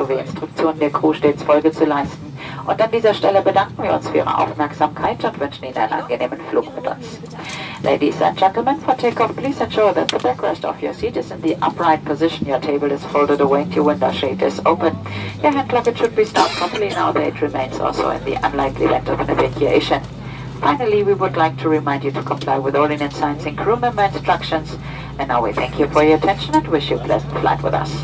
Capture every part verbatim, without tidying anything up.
sowie Instruktionen der Crew stets Folge zu leisten. Und an dieser Stelle bedanken wir uns für Ihre Aufmerksamkeit und wünschen Ihnen einen angenehmen Flug mit uns. Ladies and gentlemen, for takeoff, please ensure that the backrest of your seat is in the upright position. Your table is folded away and your window shade is open. Your hand luggage should be stopped properly now that it remains also in the unlikely event of an evacuation. Finally, we would like to remind you to comply with all in signs and crew member instructions. And now we thank you for your attention and wish you a pleasant flight with us.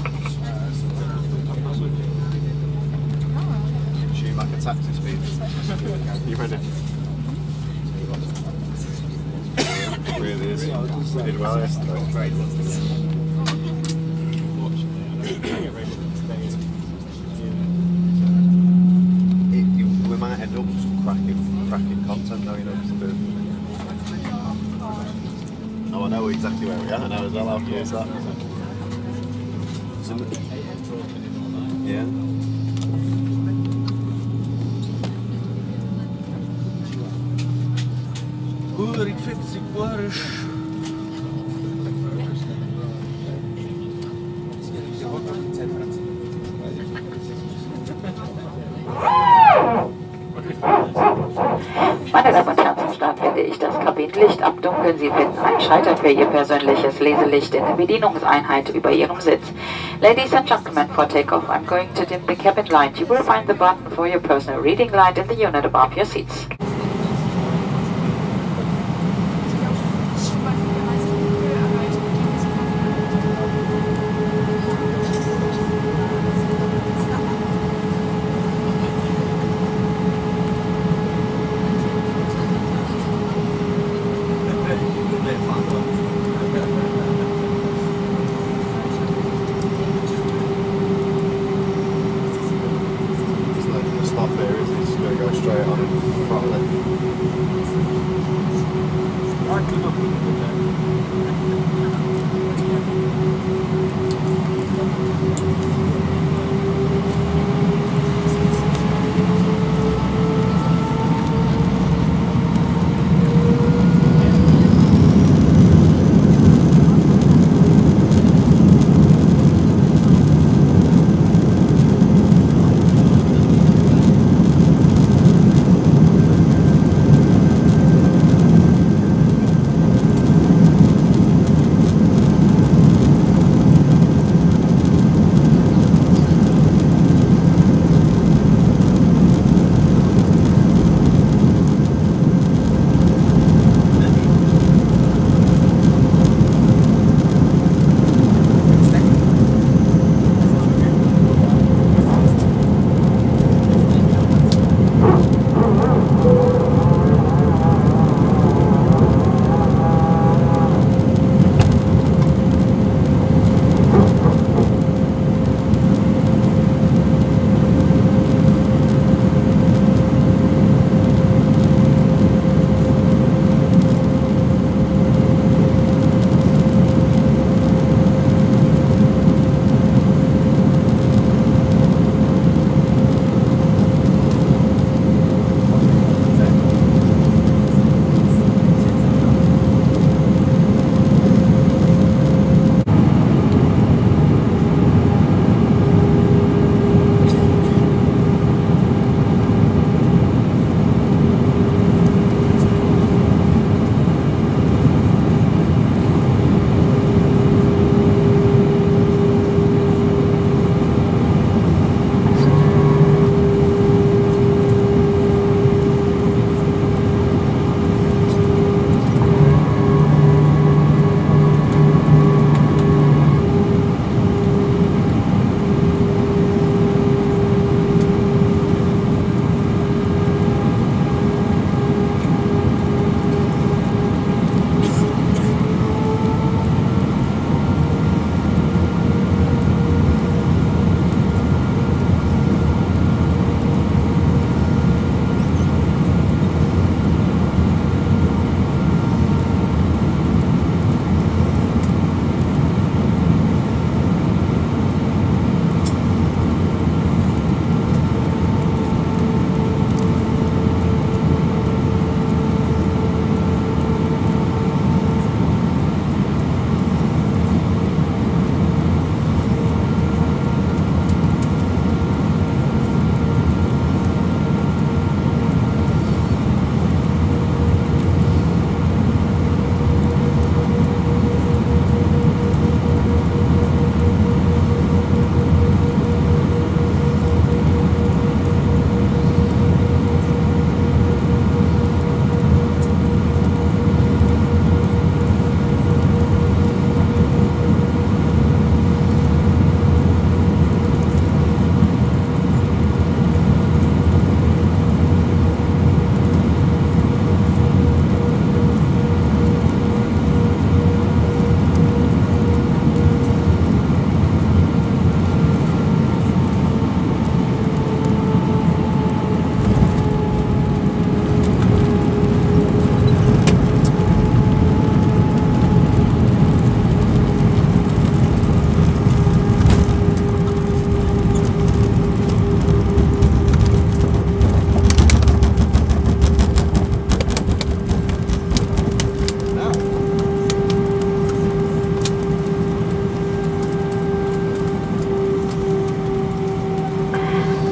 Like a taxi speed. You ready? It really is. We did well yesterday. It, you, we might end up with some cracking, cracking content though, you know. The, oh, I know exactly where we are. I know as well how close that is. Yeah. Ik vind het warrig. Meine Damen und Herren, zum Start wende ich das Kabinenlicht abdunkeln. Sie finden einen Schalter für Ihr persönliches Leselicht in der Bedienungseinheit über Ihrem Sitz. Ladies and gentlemen, for takeoff, I'm going to dim the cabin light. You will find the button for your personal reading light in the unit above your seats.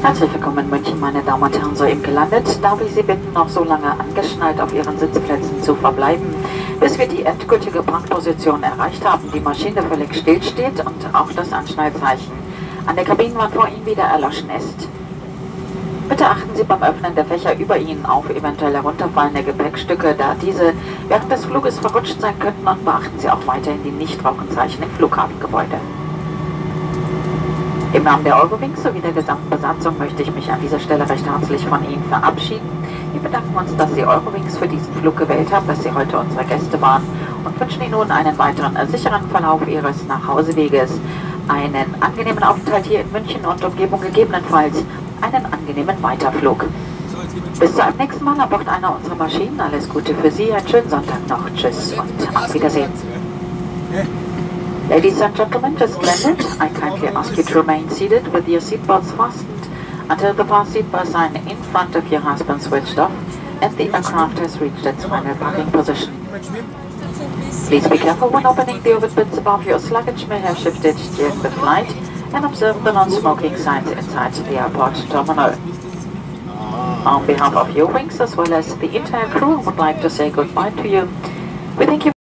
Herzlich willkommen in München, meine Damen und Herren, soeben gelandet. Darf ich Sie bitten, noch so lange angeschnallt auf Ihren Sitzplätzen zu verbleiben, bis wir die endgültige Parkposition erreicht haben, die Maschine völlig stillsteht und auch das Anschnallzeichen an der Kabinenwand vor Ihnen wieder erloschen ist. Bitte achten Sie beim Öffnen der Fächer über Ihnen auf eventuell herunterfallende Gepäckstücke, da diese während des Fluges verrutscht sein könnten, und beachten Sie auch weiterhin die Nichtrauchenzeichen im Flughafengebäude. Im Namen der Eurowings sowie der gesamten Besatzung möchte ich mich an dieser Stelle recht herzlich von Ihnen verabschieden. Wir bedanken uns, dass Sie Eurowings für diesen Flug gewählt haben, dass Sie heute unsere Gäste waren, und wünschen Ihnen nun einen weiteren äh, sicheren Verlauf Ihres Nachhauseweges, einen angenehmen Aufenthalt hier in München und Umgebung, gegebenenfalls einen angenehmen Weiterflug. Bis zu einem nächsten Mal an Bord einer unserer Maschinen. Alles Gute für Sie, einen schönen Sonntag noch. Tschüss und auf Wiedersehen. Ladies and gentlemen, just landed. I kindly ask you to remain seated with your seatbelts fastened until the fast seat belt sign in front of your has been switched off and the aircraft has reached its final parking position. Please be careful when opening the overhead bins above. Your luggage may have shifted during the flight, and observe the non-smoking signs inside the airport terminal. On behalf of Eurowings as well as the entire crew, I would like to say goodbye to you. We thank you